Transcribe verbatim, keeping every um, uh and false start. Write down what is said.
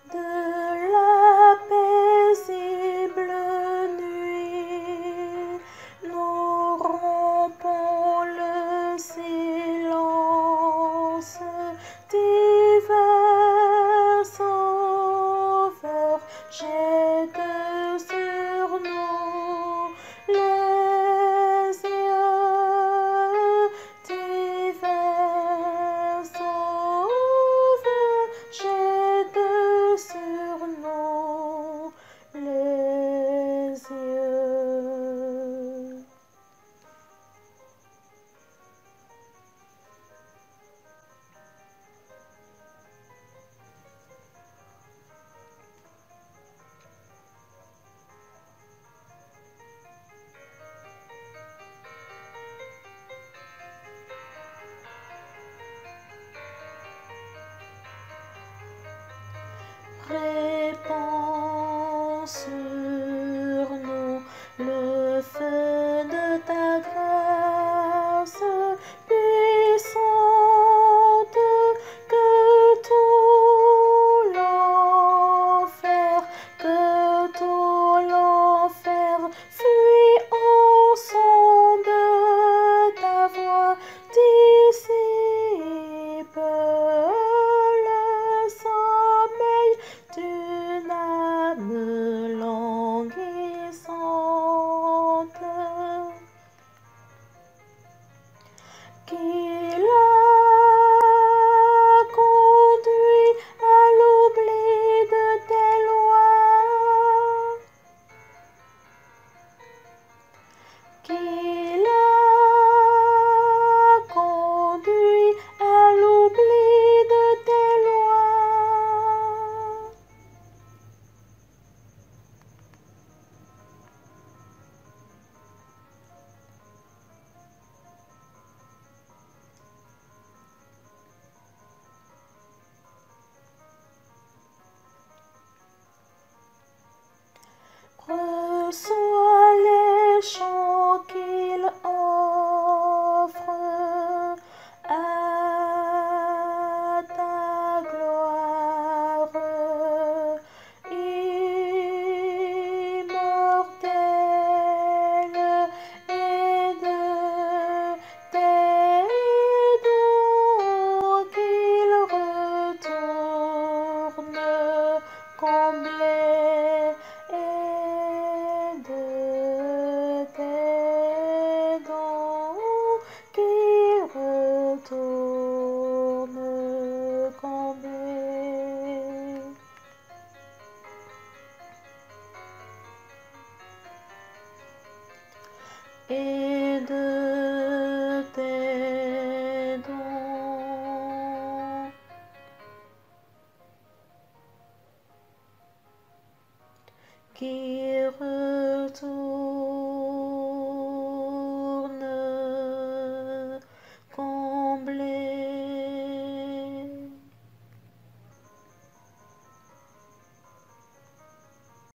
de la paisible nuit, nous rompons le silence. Divin Sauveur, jette sur nous les yeux. Divin Sauveur, jette sur nous les yeux. Répands sur nous le feu de ta grâce puissante, que tout l'enfer, que tout l'enfer fuit au son de ta voix, dissipe le sommeil d'une âme languissante, qui l'a conduit à l'oubli de tes lois, qui l'a conduit à l'oubli de tes lois. Reçois les chants qu'il offre à ta gloire immortelle, et de tes dons qu'il retourne comblé, et de tes dons qu'il retourne comblé. Et de